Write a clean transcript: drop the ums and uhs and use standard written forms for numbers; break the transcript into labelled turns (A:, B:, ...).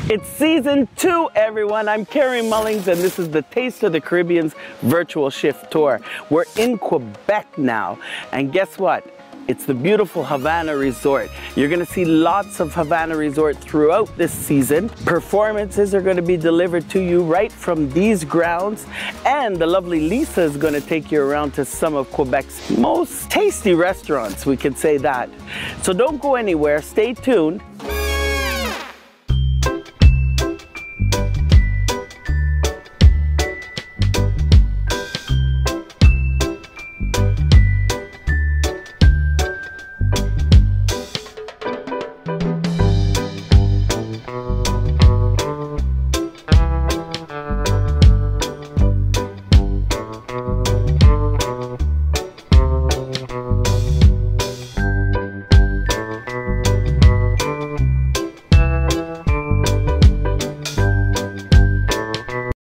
A: It's season 2, everyone. I'm Carrie Mullings, and this is the Taste of the Caribbean's virtual shift tour. We're in Quebec now, and guess what? It's the beautiful Havana Resort. You're gonna see lots of Havana Resort throughout this season. Performances are gonna be delivered to you right from these grounds, and the lovely Lisa is gonna take you around to some of Quebec's most tasty restaurants, we could say that. So don't go anywhere, stay tuned.